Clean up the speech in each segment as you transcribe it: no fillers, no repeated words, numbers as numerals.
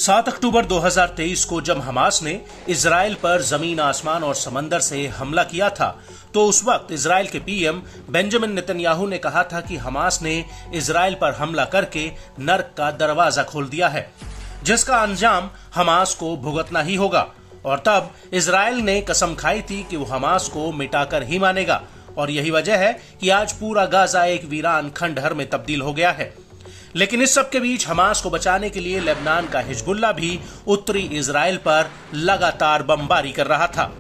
7 अक्टूबर 2023 को जब हमास ने इजराइल पर जमीन, आसमान और समंदर से हमला किया था, तो उस वक्त इजराइल के पीएम बेंजामिन नेतन्याहू ने कहा था कि हमास ने इजराइल पर हमला करके नर्क का दरवाजा खोल दिया है, जिसका अंजाम हमास को भुगतना ही होगा। और तब इजराइल ने कसम खाई थी कि वो हमास को मिटाकर ही मानेगा। और यही वजह है कि आज पूरा गाजा एक वीरान खंडहर में तब्दील हो गया है। लेकिन इस सब के बीच हमास को बचाने के लिए लेबनान का हिजबुल्लाह भी उत्तरी इजराइल पर लगातार बमबारी कर रहा था।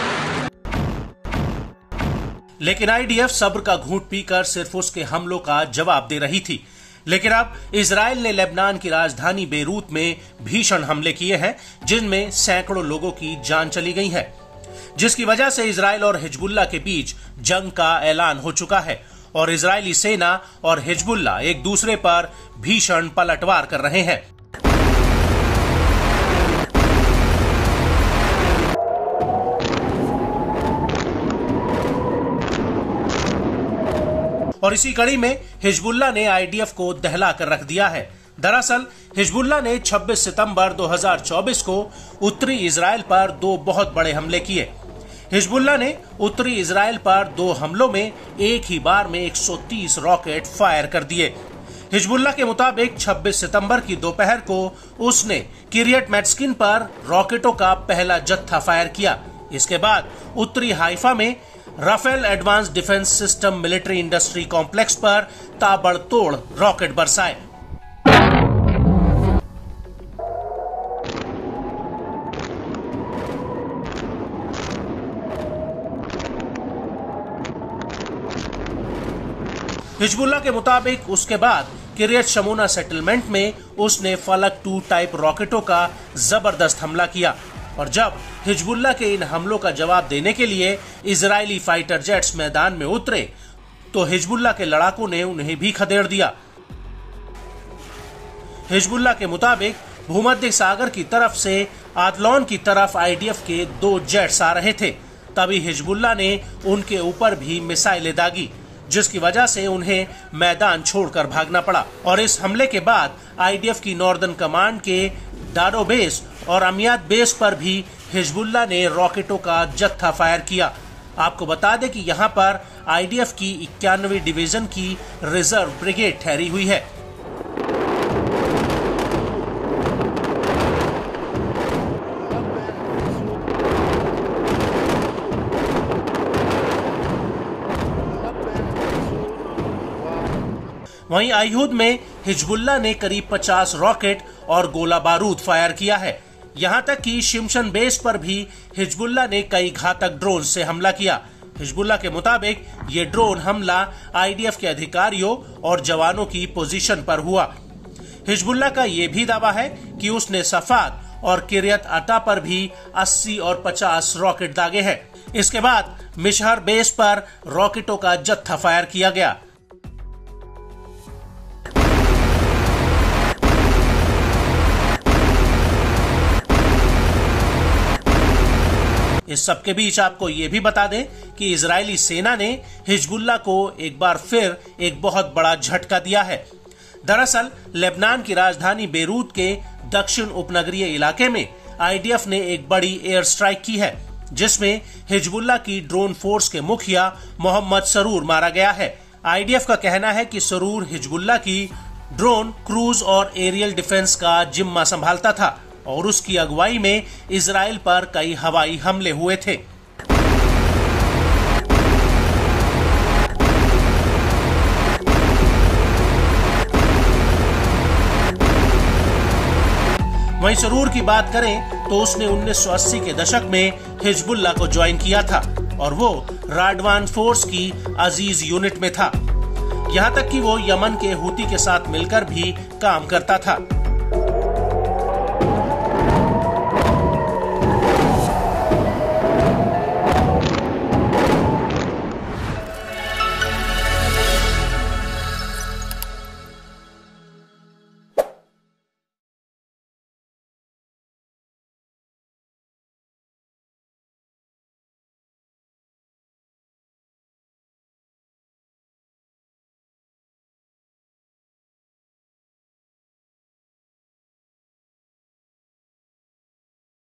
लेकिन आईडीएफ सब्र का घूंट पीकर सिर्फ उसके हमलों का जवाब दे रही थी। लेकिन अब इजराइल ने लेबनान की राजधानी बेरूत में भीषण हमले किए हैं, जिनमें सैकड़ों लोगों की जान चली गई है, जिसकी वजह से इजराइल और हिजबुल्लाह के बीच जंग का ऐलान हो चुका है और इजरायली सेना और हिजबुल्लाह एक दूसरे पर भीषण पलटवार कर रहे हैं। और इसी कड़ी में हिजबुल्लाह ने आईडीएफ को दहला कर रख दिया है। दरअसल हिजबुल्लाह ने 26 सितंबर 2024 को उत्तरी इजराइल पर 2 बहुत बड़े हमले किए। हिजबुल्लाह ने उत्तरी इजराइल पर 2 हमलों में एक ही बार में 130 रॉकेट फायर कर दिए। हिजबुल्लाह के मुताबिक 26 सितंबर की दोपहर को उसने किरियत मैट्स्किन पर रॉकेटों का पहला जत्था फायर किया। इसके बाद उत्तरी हाइफा में Rafael advance defence system military industry complex पर ताबड़तोड़ रॉकेट बरसाए। हिजबुल्लाह के मुताबिक उसके बाद किरियत शमोना सेटलमेंट में उसने फलक 2 टाइप रॉकेटों का जबरदस्त हमला किया। और जब हिजबुल्लाह के इन हमलों का जवाब देने के लिए इजरायली फाइटर जेट्स मैदान में उतरे, तो हिजबुल्लाह के लड़ाकों ने उन्हें भी खदेड़ दिया। हिजबुल्लाह के मुताबिक भूमध्य सागर की तरफ से आदलौन की तरफ आईडीएफ के 2 जेट्स आ रहे थे। तभी हिजबुल्लाह ने उनके ऊपर भी मिसाइलें दागी, जिसकी वजह से उन्हें मैदान छोड़कर भागना पड़ा। और इस हमले के बाद आईडीएफ की नॉर्दर्न कमांड के डाडो बेस और अमियाद बेस पर भी हिजबुल्लाह ने रॉकेटों का जत्था फायर किया। आपको बता दें कि यहां पर आईडीएफ की 91वीं डिवीजन की रिजर्व ब्रिगेड ठहरी हुई है। वहीं आईहूद में हिजबुल्लाह ने करीब 50 रॉकेट और गोला बारूद फायर किया है। यहां तक कि शिमशन बेस पर भी हिजबुल्लाह ने कई घातक ड्रोन से हमला किया। हिजबुल्लाह के मुताबिक ये ड्रोन हमला आईडीएफ के अधिकारियों और जवानों की पोजीशन पर हुआ। हिजबुल्लाह का ये भी दावा है कि उसने सफाद और किरियत अता पर भी 80 और 50 रॉकेट दागे हैं। इसके बाद मिशहर बेस पर रॉकेटों का जत्था फायर किया गया। इस सब के बीच आपको ये भी बता दें कि इजरायली सेना ने हिजबुल्लाह को एक बार फिर एक बहुत बड़ा झटका दिया है। दरअसल लेबनान की राजधानी बेरूत के दक्षिण उपनगरीय इलाके में आईडीएफ ने एक बड़ी एयर स्ट्राइक की है, जिसमें हिजबुल्लाह की ड्रोन फोर्स के मुखिया मोहम्मद सरूर मारा गया है। आईडीएफ का कहना है कि सरूर हिजबुल्लाह की ड्रोन, क्रूज और एरियल डिफेंस का जिम्मा संभालता था और उसकी अगुवाई में इजराइल पर कई हवाई हमले हुए थे। वहीं सरूर की बात करें तो उसने 1980 के दशक में हिजबुल्लाह को ज्वाइन किया था और वो राडवान फोर्स की अजीज यूनिट में था। यहां तक कि वो यमन के हूती के साथ मिलकर भी काम करता था।